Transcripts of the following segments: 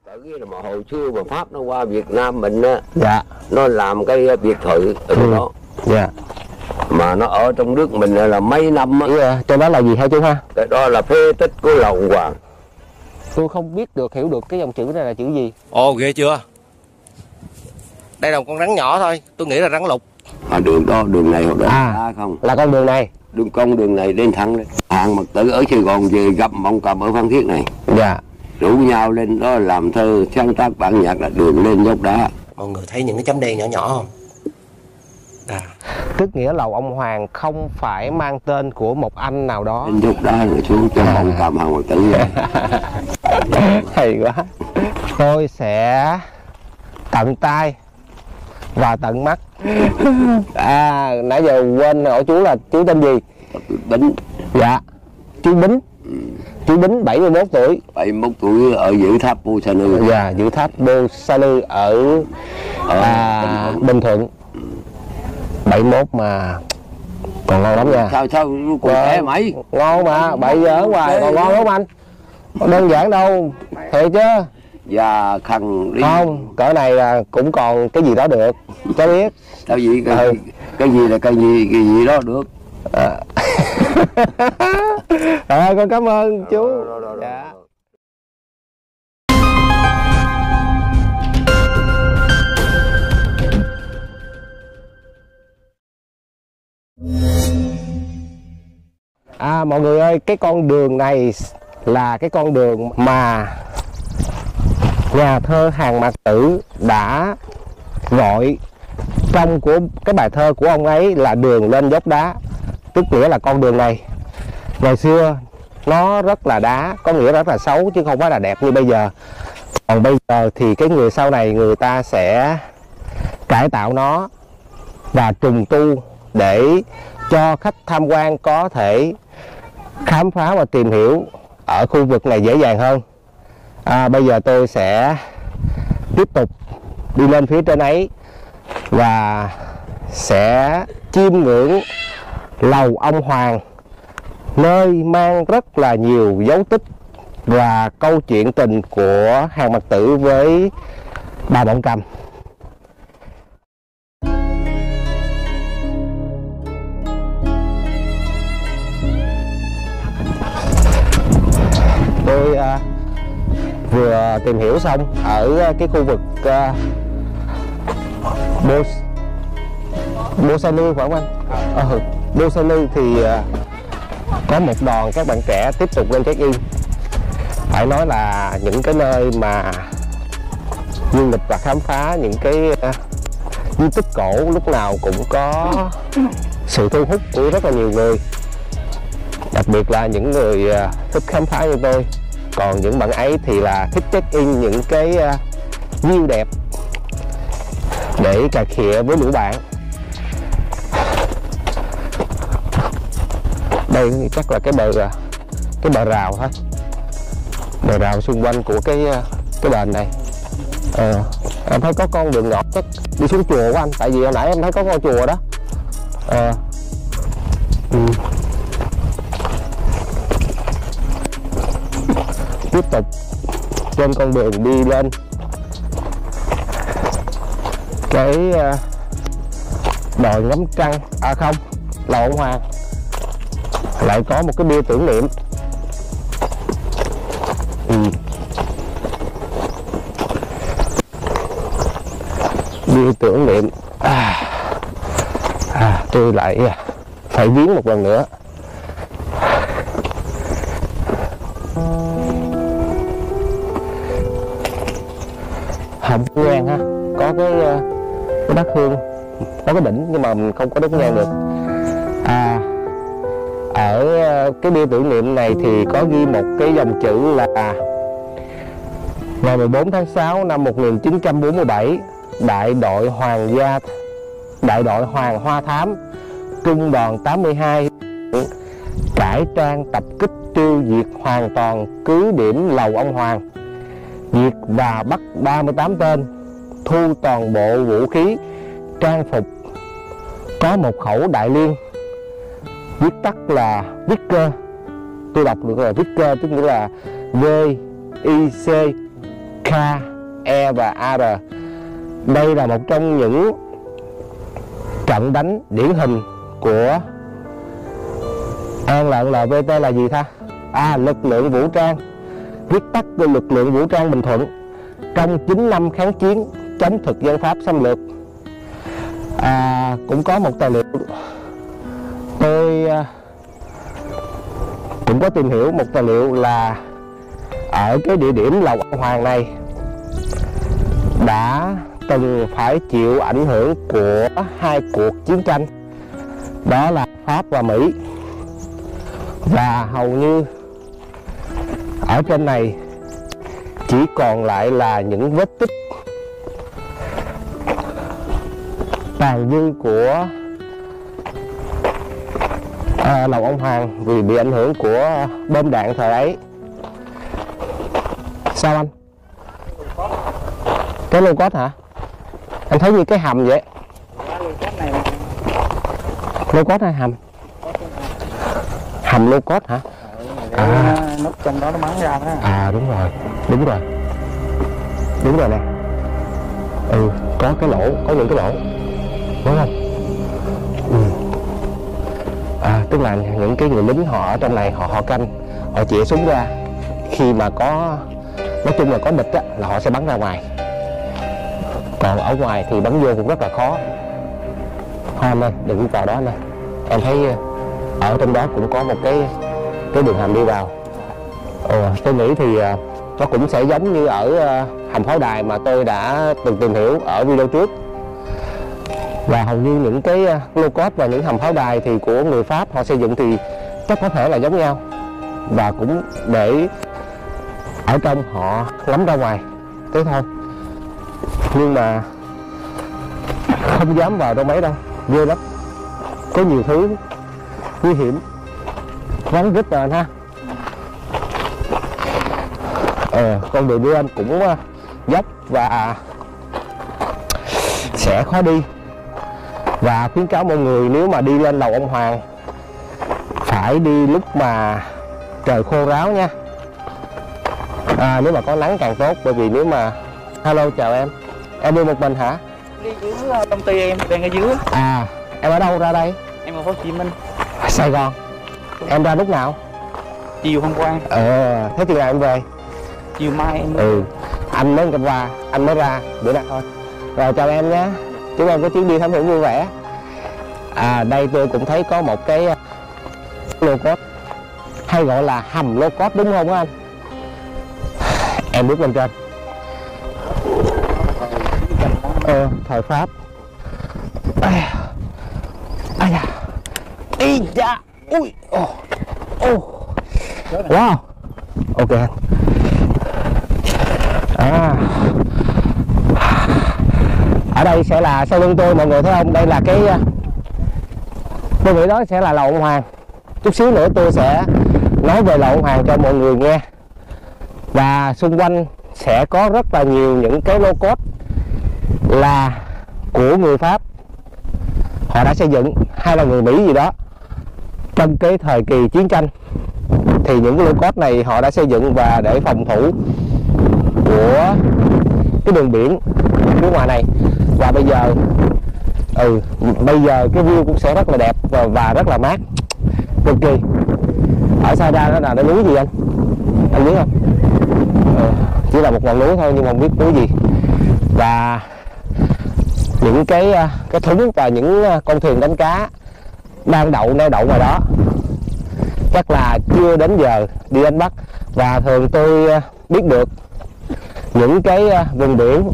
Cái mà hồi xưa mà Pháp nó qua Việt Nam mình á, dạ, nó làm cái biệt thự ở đó, dạ, mà nó ở trong nước mình là mấy năm á. dạ. Cho đó là gì hả chú ha? Cái đó là phế tích của Lầu Hoàng. Tôi không biết được, hiểu được cái dòng chữ này là chữ gì. Ồ, ghê chưa? Đây là một con rắn nhỏ thôi, tôi nghĩ là rắn lục. Mà đường đó, đường này hoặc À, không? là con đường này. Đường này lên thẳng đấy. Hàng Mật Tử ở Sài Gòn về gặp Mộng Cầm ở Phan Thiết này. Dạ. Rủ nhau lên đó làm thơ sáng tác bản nhạc là đường lên dốc đá. Mọi người thấy những cái chấm đen nhỏ nhỏ không? À. Tức nghĩa Lầu Ông Hoàng không phải mang tên của một anh nào đó. Lên dốc đá rồi xuống cho Mộng Cầm Hàng Mật Tử. Hay quá. Tôi sẽ tận tay và tận mắt. À, nãy giờ quên hỏi chú là chú tên gì? Bính. Dạ, chú Bính. Chú Bính 71 tuổi. 71 tuổi ở Dữ Tháp Bô Sa Nư. Dạ, Dữ Tháp Bô Sa Nư ở Bình Thuận. 71 mà còn ngon lắm nha. Sao còn trẻ mày? Ngon mà, 7 giờ hoài còn ngon lắm anh. Không đơn giản đâu, thiệt chứ. Và khăn đi. Không, cỡ này là cũng còn cái gì đó được, cháu biết. Sao vậy? Cái gì là cái gì đó được. Rồi, con cảm ơn chú. Dạ. À, mọi người ơi, cái con đường này là cái con đường mà nhà thơ Hàn Mạc Tử đã gọi trong của cái bài thơ của ông ấy là đường lên dốc đá. Tức nghĩa là con đường này ngày xưa nó rất là đá, có nghĩa rất là xấu chứ không phải là đẹp như bây giờ. Còn bây giờ thì cái người sau này người ta sẽ cải tạo nó và trùng tu để cho khách tham quan có thể khám phá và tìm hiểu ở khu vực này dễ dàng hơn. Bây giờ tôi sẽ tiếp tục đi lên phía trên ấy và sẽ chiêm ngưỡng Lầu Ông Hoàng, nơi mang rất là nhiều dấu tích và câu chuyện tình của Hàn Mạc Tử với bà Mộng Cầm. Tôi vừa tìm hiểu xong ở cái khu vực Bô Sa Nư phải không anh? Bô Sa Nư thì có một đoàn các bạn trẻ tiếp tục lên check-in. Phải nói là những cái nơi mà du lịch và khám phá những cái di tích cổ lúc nào cũng có sự thu hút của rất là nhiều người, đặc biệt là những người thích khám phá như tôi. Còn những bạn ấy thì là thích check-in những cái view đẹp để cà khịa với lũ bạn. Đây chắc là cái bờ rào thôi, bờ rào xung quanh của cái đền này. Em thấy có con đường nhỏ chắc đi xuống chùa của anh, tại vì hồi nãy em thấy có con chùa đó. Tiếp tục trên con đường đi lên cái đồi ngắm trăng, không, Lầu Ông Hoàng lại có một cái bia tưởng niệm. Bia tưởng niệm. Tôi lại phải viếng một lần nữa. Hồng nhang ha, có cái bát hương, có cái đỉnh nhưng mà mình không có đốt nhang được. Ở cái bia tưởng niệm này thì có ghi một cái dòng chữ là ngày 14 tháng 6 năm 1947, đại đội Hoàng Hoa Thám, trung đoàn 82 cải trang tập kích tiêu diệt hoàn toàn cứ điểm Lầu Ông Hoàng, diệt và bắt 38 tên, thu toàn bộ vũ khí, trang phục, có một khẩu đại liên, viết tắt là Vicker. Tôi đọc được là Vicker, tức nghĩa là VICK, K, E và AR. Đây là một trong những trận đánh điển hình của NLVT là gì ta? Lực lượng vũ trang, viết tắt của lực lượng vũ trang Bình Thuận trong 9 năm kháng chiến chống thực dân Pháp xâm lược. Cũng có một tài liệu tôi cũng có tìm hiểu một tài liệu là ở cái địa điểm Lầu Ông Hoàng này đã từng phải chịu ảnh hưởng của 2 cuộc chiến tranh, đó là Pháp và Mỹ, và hầu như ở trên này chỉ còn lại là những vết tích tàn dư của Lầu Ông Hoàng vì bị ảnh hưởng của bom đạn thời ấy. Sao anh? Cái lô cốt hả? Anh thấy như cái hầm vậy. Lô cốt hay hầm? Hầm lô cốt hả? Nút trong đó nó bắn ra đó. Đúng rồi, đúng rồi, đúng rồi nè. Có cái lỗ, có những cái lỗ, đúng không? Tức là những cái người lính họ ở trong này họ canh, họ chĩa súng ra, khi mà có, nói chung là có địch á, là họ sẽ bắn ra ngoài. Còn ở ngoài thì bắn vô cũng rất là khó. Thôi anh ơi, đừng vào đó anh ơi. Em thấy ở trong đó cũng có một cái đường hầm đi vào. Tôi nghĩ thì nó cũng sẽ giống như ở hầm pháo đài mà tôi đã từng tìm hiểu ở video trước. Và hầu như những cái lô cốt và những hầm pháo đài thì của người Pháp họ xây dựng thì chắc có thể là giống nhau, và cũng để ở trong họ ngắm ra ngoài thế thôi. Nhưng mà không dám vào đâu mấy đâu, ghê lắm, có nhiều thứ nguy hiểm, vắng rít rồi anh ha. Con đường đi lên cũng dốc và sẽ khó đi, và khuyến cáo mọi người nếu mà đi lên Lầu Ông Hoàng phải đi lúc mà trời khô ráo nha. Nếu mà có nắng càng tốt, bởi vì nếu mà... Hello, chào em đi một mình hả? Đi dưới công ty em đang ở dưới. Em ở đâu ra đây? Em ở Hồ Chí Minh, Sài Gòn. Em ra lúc nào? chiều hôm qua. Thế chừng nào em về? Chiều mai em Anh mới qua, anh mới ra bữa nay thôi. Rồi chào em nhé, chúc em có chuyến đi thám hiểm vui vẻ. Đây tôi cũng thấy có một cái lô cốt, hay gọi là hầm lô cốt đúng không anh? Em bước lên trên. Thời Pháp. Wow. Ok. Ở đây sẽ là sau lưng tôi, mọi người thấy không? Đây là cái, tôi nghĩ đó sẽ là Lầu Ông Hoàng. Chút xíu nữa tôi sẽ nói về Lầu Ông Hoàng cho mọi người nghe. Và xung quanh sẽ có rất là nhiều những cái lô cốt là của người Pháp, họ đã xây dựng, hay là người Mỹ gì đó trong cái thời kỳ chiến tranh. Thì những cái lô cốt này họ đã xây dựng và để phòng thủ của cái đường biển phía ngoài này. Và bây giờ bây giờ cái view cũng sẽ rất là đẹp và rất là mát, cực kỳ. Ở xa ra đó là cái núi gì anh biết không? Chỉ là một ngọn núi thôi nhưng mà không biết núi gì. Và những cái thúng và những con thuyền đánh cá đang neo đậu ngoài đó, chắc là chưa đến giờ đi đánh bắt. Và thường tôi biết được những cái vùng biển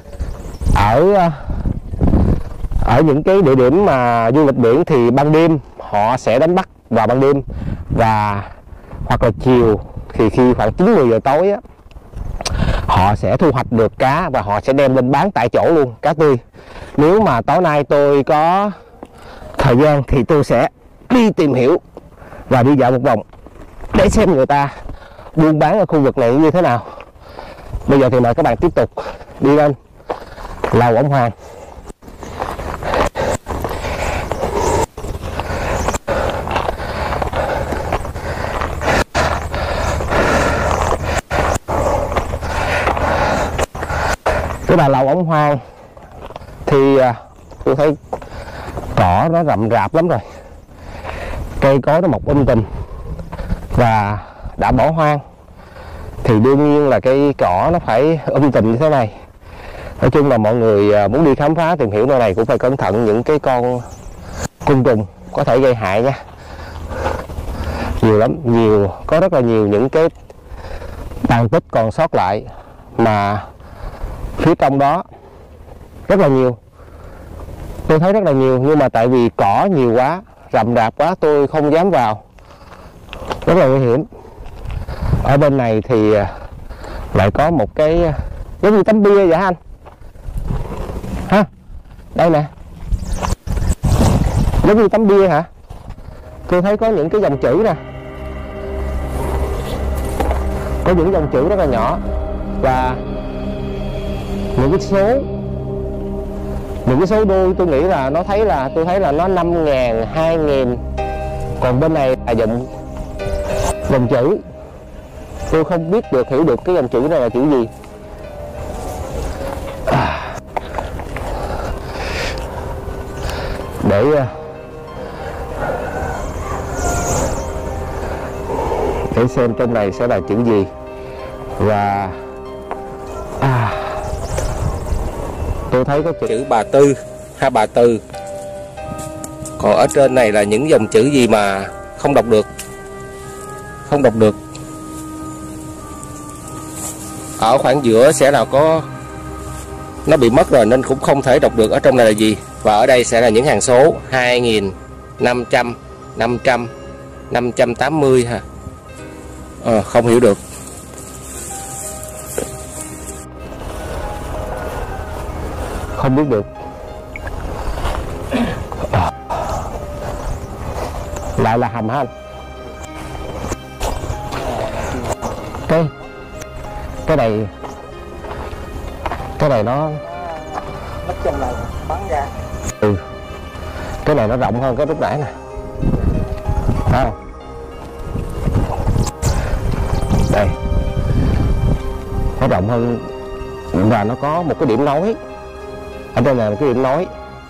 ở những cái địa điểm mà du lịch biển thì ban đêm họ sẽ đánh bắt vào ban đêm, và hoặc là chiều thì khi khoảng 9-10 giờ tối á, họ sẽ thu hoạch được cá và họ sẽ đem lên bán tại chỗ luôn, cá tươi. Nếu mà tối nay tôi có thời gian thì tôi sẽ đi tìm hiểu và đi dạo một vòng để xem người ta buôn bán ở khu vực này như thế nào. Bây giờ thì mời các bạn tiếp tục đi lên Lầu Ông Hoàng. Cái đà lầu ống hoang thì tôi thấy cỏ nó rậm rạp lắm rồi, cây cối nó mọc tùm và đã bỏ hoang thì đương nhiên là cây cỏ nó phải tùm như thế này. Nói chung là mọi người muốn đi khám phá tìm hiểu nơi này cũng phải cẩn thận những cái con côn trùng có thể gây hại nha. Nhiều lắm, có rất là nhiều những cái tàn tích còn sót lại mà phía trong đó rất là nhiều. Tôi thấy rất là nhiều, nhưng mà tại vì cỏ nhiều quá, rậm rạp quá, tôi không dám vào, rất là nguy hiểm. Ở bên này thì lại có một cái giống như tấm bia vậy anh ha, đây nè, giống như tấm bia hả? Tôi thấy có những cái dòng chữ nè, có những dòng chữ rất là nhỏ và những cái số đuôi tôi nghĩ là tôi thấy là nó 5.000, 2.000, còn bên này là dòng chữ tôi không biết hiểu được cái dòng chữ này là chữ gì. Để xem trong này sẽ là chữ gì. Và tôi thấy có chữ Bà Tư, ha Bà Từ. Còn ở trên này là những dòng chữ gì mà không đọc được. Ở khoảng giữa sẽ là có, nó bị mất rồi nên cũng không thể đọc được ở trong này là gì. Và ở đây sẽ là những hàng số 2.000, 500, 500, 580 ha. Không hiểu được. Không biết được. Lại là hầm ha anh. Cái này nó mất trong này bắn ra. Cái này nó rộng hơn cái lúc nãy nè. Thấy không? Đây. Nó rộng hơn và nó có một cái điểm nối. Ở đây là một cái điểm nối.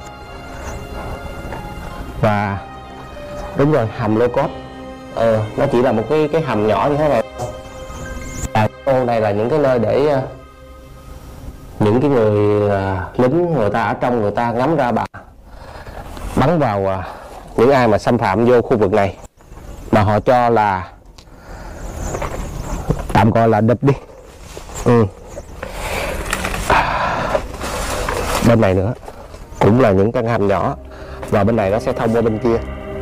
Và đúng rồi, hầm lô cốt. Nó chỉ là một cái hầm nhỏ như thế này. Và ô này là những cái nơi để những cái người lính người ta ở trong, người ta ngắm ra bắn vào những ai mà xâm phạm vô khu vực này mà họ cho là tạm gọi là địch đi. Bên này nữa cũng là những căn hầm nhỏ và bên này nó sẽ thông qua bên kia.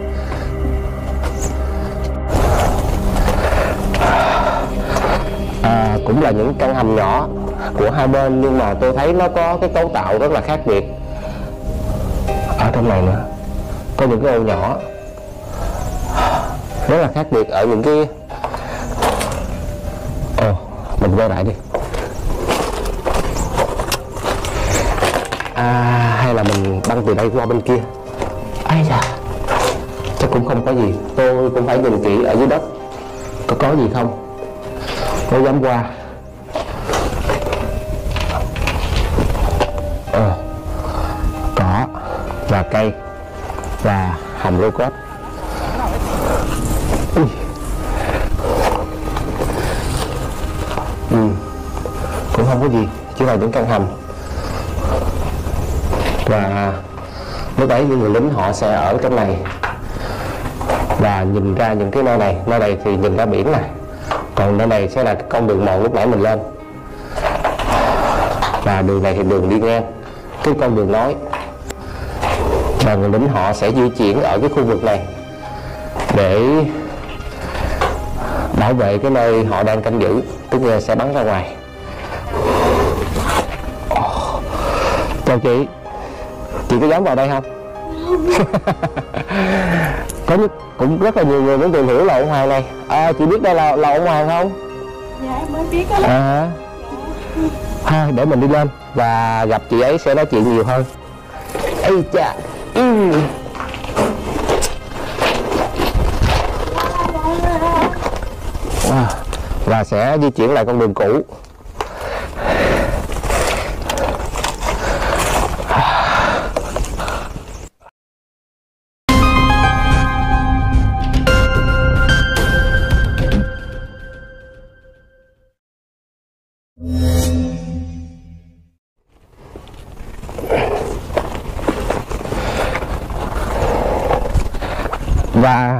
Cũng là những căn hầm nhỏ của hai bên, nhưng mà tôi thấy nó có cái cấu tạo rất là khác biệt. Ở trong này nữa có những cái ô nhỏ rất là khác biệt ở những cái mình quay lại đi. Hay là mình băng từ đây qua bên kia. Ây da, chắc cũng không có gì. Tôi cũng phải nhìn kỹ ở dưới đất có gì không, có dám qua. Cỏ và cây và hầm lô cốt. Cũng không có gì, chỉ là những căn hầm. Và lúc ấy những người lính họ sẽ ở trong này và nhìn ra những cái nơi này thì nhìn ra biển này, còn nơi này sẽ là con đường mòn lúc nãy mình lên, và đường này thì đường đi ngang cái con đường nối, và người lính họ sẽ di chuyển ở cái khu vực này để bảo vệ cái nơi họ đang canh giữ, tức là sẽ bắn ra ngoài. Chào chị có dám vào đây không? Cũng rất là nhiều người muốn tìm hiểu lò ông Hoàng này. Chị biết đây là lò ông Hoàng không? Dạ em mới biết đó. Thôi để mình đi lên và gặp chị ấy sẽ nói chuyện nhiều hơn. Ây chà. Và sẽ di chuyển lại con đường cũ. Và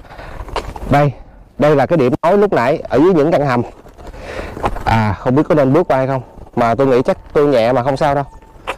đây là cái điểm nối lúc nãy ở dưới những căn hầm. Không biết có nên bước qua hay không, mà tôi nghĩ chắc tôi nhẹ mà không sao đâu.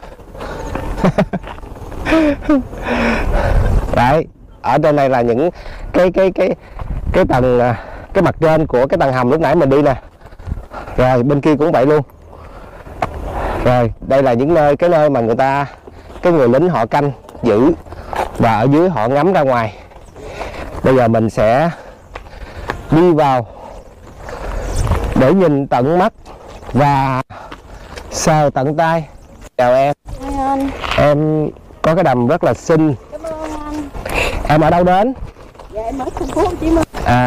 Đấy, ở trên này là những cái tầng, cái mặt trên của cái tầng hầm lúc nãy mình đi nè. Rồi bên kia cũng vậy luôn. Rồi đây là những cái nơi mà cái người lính họ canh giữ, và ở dưới họ ngắm ra ngoài. Bây giờ mình sẽ đi vào để nhìn tận mắt và sờ tận tay. Chào em. Anh. Em có cái đầm rất là xinh. Cảm ơn anh. Em ở đâu đến? Dạ em ở thành phố Hồ Chí Minh.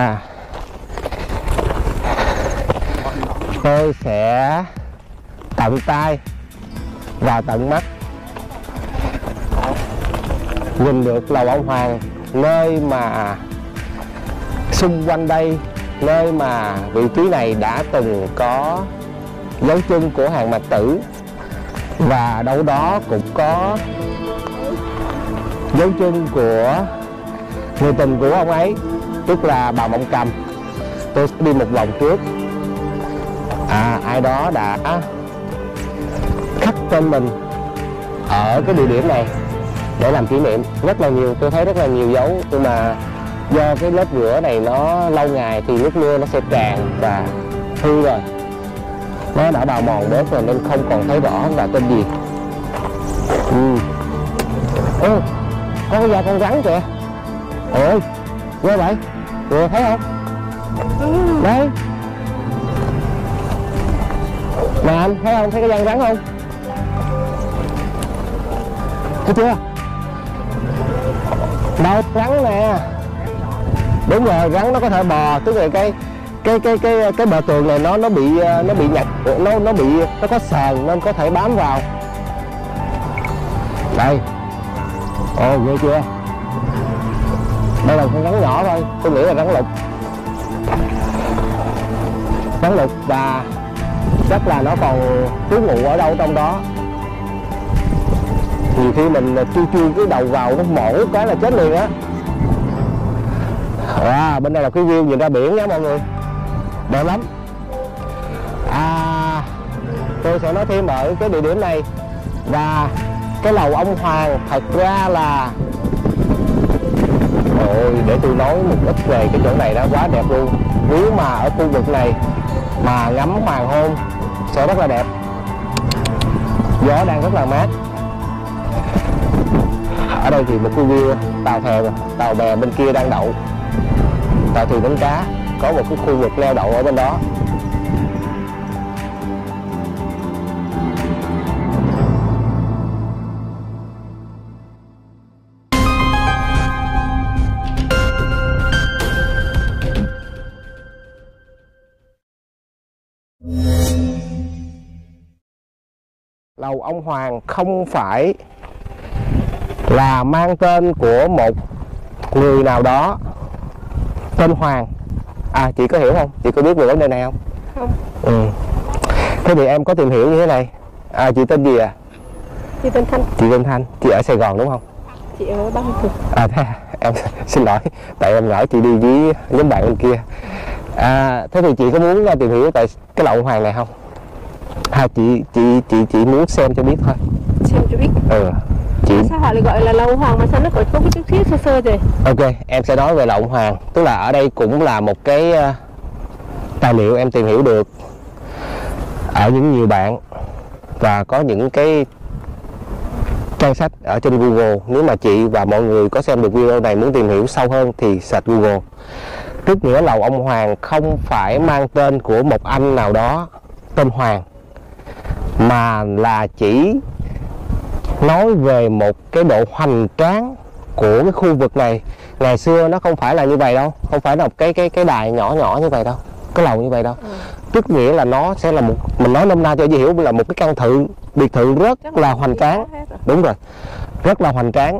Tôi sẽ tận tay và tận mắt nhìn được lầu ông Hoàng, nơi mà xung quanh đây, nơi mà vị trí này đã từng có dấu chân của Hàn Mạc Tử, và đâu đó cũng có dấu chân của người tình của ông ấy, tức là bà Mộng Cầm. Tôi sẽ đi một vòng trước. Ai đó đã khắc tên mình ở cái địa điểm này để làm kỷ niệm. Rất là nhiều, tôi thấy rất là nhiều dấu, nhưng mà do cái lớp rửa này nó lâu ngày thì nước mưa nó sẽ tràn và hư rồi, nó đã bào mòn bớt rồi nên không còn thấy rõ là tên gì. Có cái da con rắn kìa. Ôi ghê vậy, vừa thấy không? Đấy nè, anh thấy không, thấy cái da rắn không? Thấy chưa? Đâu, rắn nè. Đúng rồi, rắn nó có thể bò, tức là cái bờ tường này nó bị nhặt, nó có sờn nên có thể bám vào. Đây. Ồ, ghê chưa? Đây là con rắn nhỏ thôi, tôi nghĩ là rắn lục. Rắn lục, và chắc là nó còn trú ngụ ở đâu trong đó. Nhiều khi mình chui cái đầu vào nó mổ cái là chết liền á. Bên đây là cái view nhìn ra biển nha mọi người, đẹp lắm. Tôi sẽ nói thêm ở cái địa điểm này. Và cái lầu ông Hoàng thật ra là, để tôi nói một ít về cái chỗ này, đó quá đẹp luôn. Nếu mà ở khu vực này mà ngắm hoàng hôn sẽ rất là đẹp. Gió đang rất là mát. Ở đây thì một khu view tàu bè bên kia đang đậu, tàu thuyền đánh cá, có một cái khu vực neo đậu ở bên đó. Lầu ông Hoàng không phải là mang tên của một người nào đó tên Hoàng. Chị có hiểu không? Chị có biết về vấn đề này không? Không. Thế thì em có tìm hiểu như thế này. Chị tên gì Chị tên Thanh. Chị tên Thanh. Chị ở Sài Gòn đúng không? Chị ở Ba Mươi. Thế em xin lỗi, tại em ngỡ chị đi với nhóm bạn bên kia. Thế thì chị có muốn tìm hiểu tại cái lầu ông Hoàng này không? Chị muốn xem cho biết thôi. Xem cho biết. Chị... Sao họ lại gọi là lầu Hoàng mà sao nó có cái chút xíu sơ vậy? Ok, em sẽ nói về lầu ông Hoàng. Tức là ở đây cũng là một cái tài liệu em tìm hiểu được ở những nhiều bạn, và có những cái trang sách ở trên Google. Nếu mà chị và mọi người có xem được video này muốn tìm hiểu sâu hơn thì search Google. Tức nghĩa lầu ông Hoàng không phải mang tên của một anh nào đó tên Hoàng, mà là chỉ nói về một cái độ hoành tráng của cái khu vực này. Ngày xưa nó không phải là như vậy đâu, không phải là một cái đài nhỏ nhỏ như vậy đâu, cái lầu như vậy đâu. Tức nghĩa là nó sẽ là một, mình nói nôm na cho dễ hiểu, là một cái căn biệt thự rất là hoành tráng. Đúng rồi, rất là hoành tráng.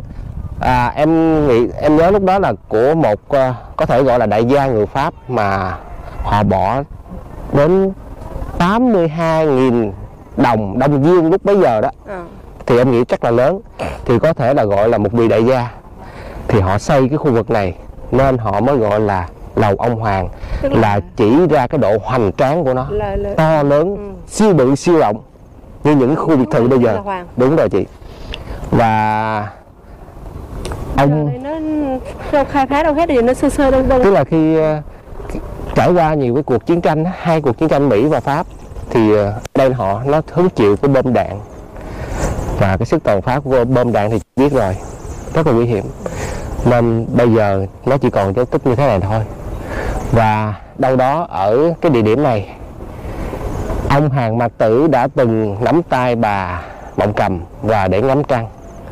Em nhớ lúc đó là của một có thể gọi là đại gia người Pháp mà họ bỏ đến 82.000 đồng Đông Dương lúc bấy giờ đó. Thì em nghĩ chắc là lớn, thì có thể là gọi là một vị đại gia. Thì họ xây cái khu vực này nên họ mới gọi là lầu ông Hoàng, là chỉ ra cái độ hoành tráng của nó, to lớn, siêu bự siêu rộng như những khu biệt thự bây giờ. Đúng rồi chị. Và ông nó khai phá đâu hết thì nó sơ đông. Tức là khi trải qua nhiều cái cuộc chiến tranh, 2 cuộc chiến tranh Mỹ và Pháp, thì đây nó hứng chịu cái bom đạn, và cái sức tàn phá của bom đạn thì biết rồi, rất là nguy hiểm, nên bây giờ nó chỉ còn dấu tích như thế này thôi. Và đâu đó ở cái địa điểm này, ông Hàn Mạc Tử đã từng nắm tay bà Mộng Cầm và để ngắm trăng.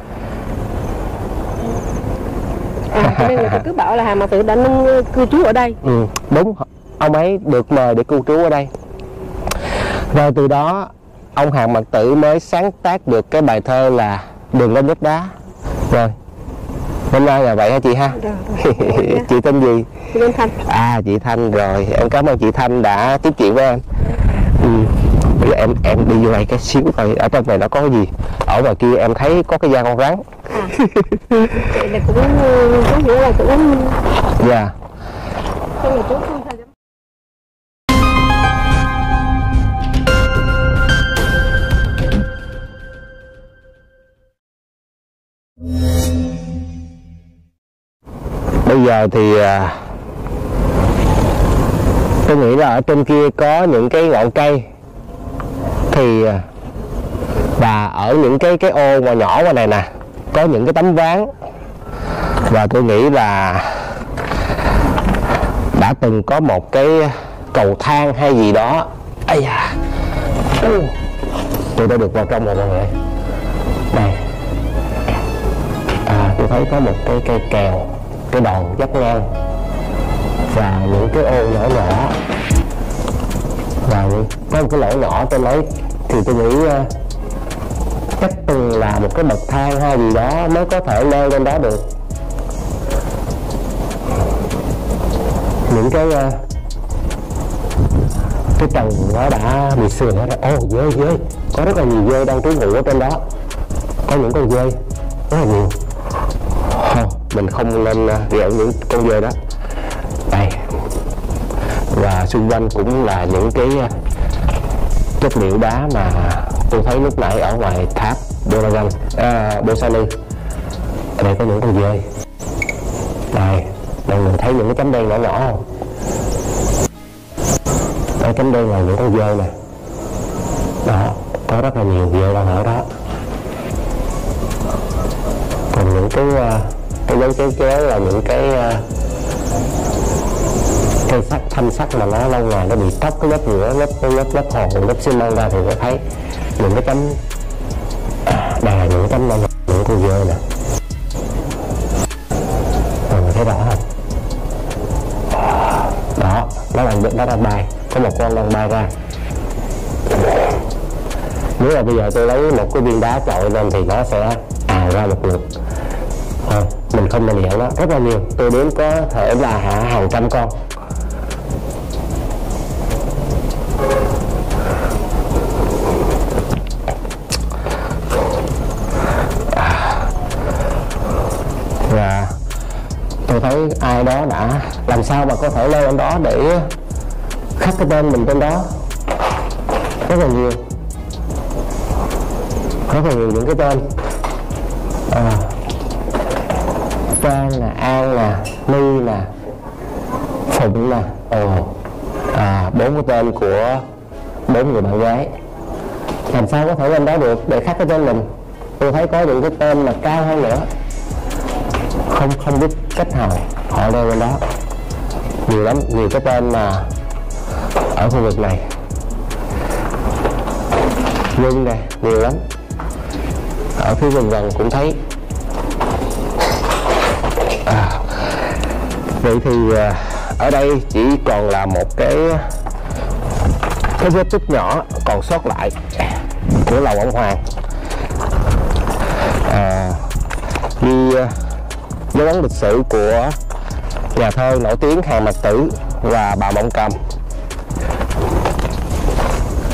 Cho nên người ta cứ bảo là Hàn Mạc Tử đã cư trú ở đây. Đúng, ông ấy được mời để cư trú ở đây. Rồi từ đó ông Hàn Mạc Tử mới sáng tác được cái bài thơ là Đường Lên Vách Đá. Rồi hôm nay là vậy hả chị ha? Rồi. Chị tên gì? Chị tên Thanh. Chị Thanh. Rồi em cảm ơn chị Thanh đã tiếp chuyện với em. Bây giờ em đi vô đây cái xíu coi ở trong này nó có cái gì. Ở ngoài kia em thấy có cái da con rắn. Vậy là cũng có nghĩa là cũng dạ. Không là cũng không thay. Bây giờ thì tôi nghĩ là ở trên kia có những cái ngọn cây, thì và ở những cái ô mà nhỏ ngoài này nè có những cái tấm ván, và tôi nghĩ là đã từng có một cái cầu thang hay gì đó. Ây da, tôi đã được vào trong rồi mọi người. Đây, tôi thấy có một cái cây kèo, cái đòn dốc ngang, và những cái ô nhỏ nhỏ, và có một cái lỗ nhỏ trên đấy, thì tôi nghĩ chắc từng là một cái bậc thang hay gì đó mới có thể leo lên đó được. Những cái trần nó đã bị sườn hết rồi. Dơi, có rất là nhiều dơi đang trú ngụ ở trên đó, có những con dơi rất là nhiều. Mình không nên ghẹo những con dơi đó. Đây, và xung quanh cũng là những cái chất liệu đá mà tôi thấy lúc nãy ở ngoài tháp Bosani. Ở đây có những con dơi. Đây, mình thấy những cái chấm đen nhỏ nhỏ không? Đây, chấm đen là những con dơi nè. Đó, có rất là nhiều dơi đang ở đó. Còn những cái dấu chéo là những cái cây sắt, thanh sắt mà nó lâu ngày nó bị tóc cái lớp nhựa, lớp hòn, lớp xi măng ra, thì nó thấy những cái chấm. Đây là những cái chấm những con dơi nè. Mọi người thấy rõ không? Đó, nó đang bay, có một con đang bay ra. Nếu là bây giờ tôi lấy một cái viên đá chọi lên thì nó sẽ ào ra một lượt. Mình không nên nhận nó rất là nhiều, tôi đếm có thể là hàng trăm con. Và tôi thấy ai đó đã làm sao mà có thể leo lên đó để khắc cái tên mình trên đó. Rất là nhiều những cái tên. Trang nè, An nè, My nè, Phụng nè. 4 cái tên của 4 người bạn gái. Làm sao có thể lên đó được để khắc cái tên mình. Tôi thấy có những cái tên mà cao hơn nữa, không biết cách nào họ leo lên đó. Nhiều lắm, nhiều cái tên mà ở khu vực này. Nhân nè, nhiều lắm. Ở phía gần cũng thấy. Vậy thì ở đây chỉ còn là một cái vết tích nhỏ còn sót lại của lầu ông Hoàng. Ghi dấu ấn lịch sử của nhà thơ nổi tiếng Hàn Mạc Tử và bà Mộng Cầm.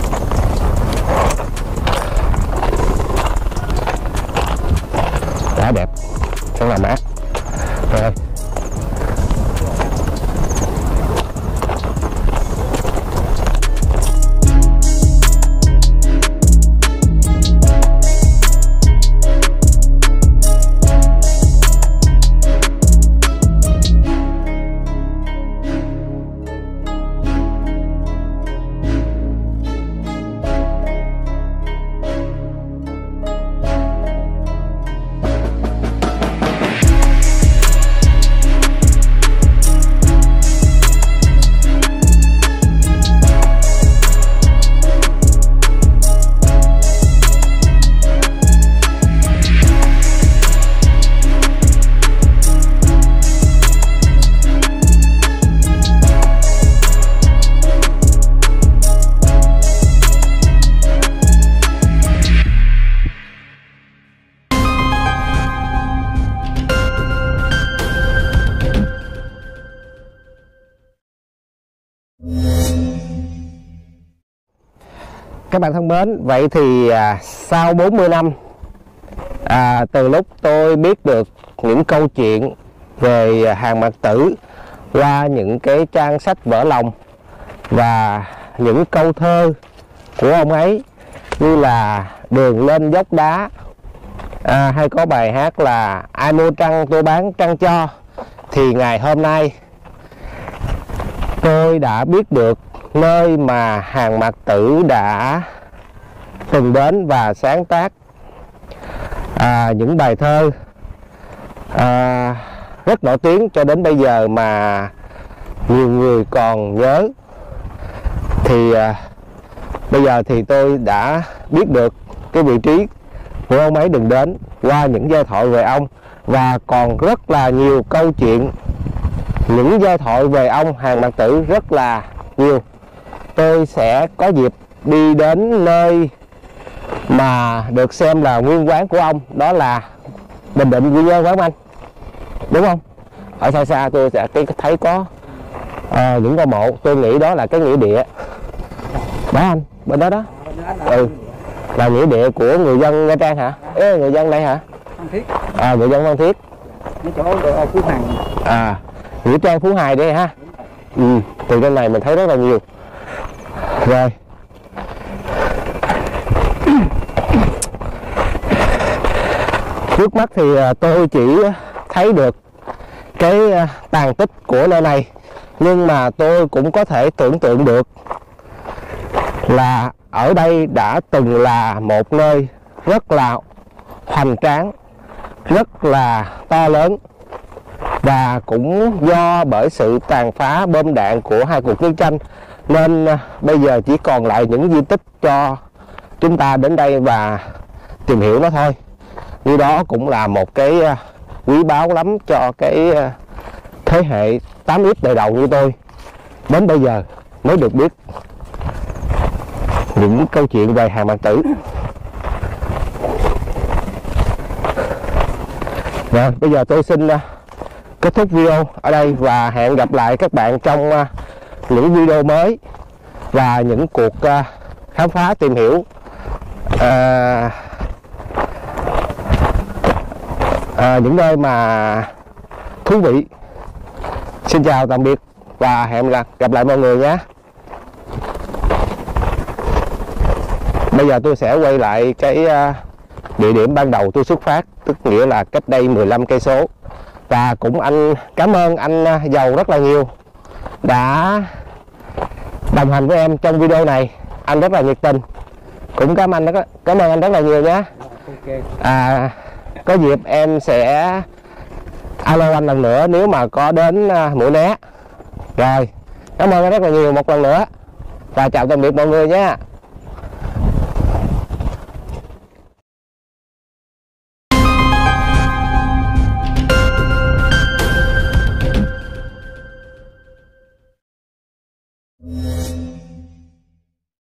Các bạn thân mến, vậy thì sau 40 năm từ lúc tôi biết được những câu chuyện về Hàn Mạc Tử qua những cái trang sách vỡ lòng và những câu thơ của ông ấy, như là đường lên dốc đá, hay có bài hát là ai mua trăng tôi bán trăng cho, thì ngày hôm nay tôi đã biết được nơi mà Hàn Mạc Tử đã từng đến và sáng tác những bài thơ rất nổi tiếng cho đến bây giờ mà nhiều người còn nhớ. Thì bây giờ thì tôi đã biết được cái vị trí của ông ấy từng đến qua những giai thoại về ông, và còn rất là nhiều câu chuyện, những giai thoại về ông Hàn Mạc Tử rất là nhiều. Tôi sẽ có dịp đi đến nơi mà được xem là nguyên quán của ông, đó là Bình Định, Quy Nhơn, Quảng Anh, đúng không? Ở xa xa tôi sẽ thấy có những ngôi mộ, tôi nghĩ đó là cái nghĩa địa đó anh, bên đó đó. Là nghĩa địa của người dân Nha Trang hả? Người dân đây hả? Phan Thiết. Người dân Phan Thiết. Cái chỗ Phú Hằng. Nghĩa trang Phú Hài đây ha. Từ trên này mình thấy rất là nhiều. Rồi. Trước mắt thì tôi chỉ thấy được cái tàn tích của nơi này, nhưng mà tôi cũng có thể tưởng tượng được là ở đây đã từng là một nơi rất là hoành tráng, rất là to lớn, và cũng do bởi sự tàn phá bom đạn của hai cuộc chiến tranh nên bây giờ chỉ còn lại những di tích cho chúng ta đến đây và tìm hiểu nó thôi. Như đó cũng là một cái quý báu lắm cho cái thế hệ 8X đời đầu như tôi đến bây giờ mới được biết những câu chuyện về Hàn Mạc Tử. Rồi, bây giờ tôi xin kết thúc video ở đây và hẹn gặp lại các bạn trong những video mới và những cuộc khám phá tìm hiểu những nơi mà thú vị. Xin chào tạm biệt và hẹn gặp lại mọi người nhé. Bây giờ tôi sẽ quay lại cái địa điểm ban đầu tôi xuất phát, tức nghĩa là cách đây 15 cây số. Và cũng cảm ơn anh Dầu rất là nhiều đã đồng hành với em trong video này. Anh rất là nhiệt tình. Cũng cảm ơn anh rất là nhiều nhé. Có dịp em sẽ alo anh lần nữa nếu mà có đến Mũi Né. Rồi, cảm ơn anh rất là nhiều một lần nữa. Và chào tạm biệt mọi người nhé.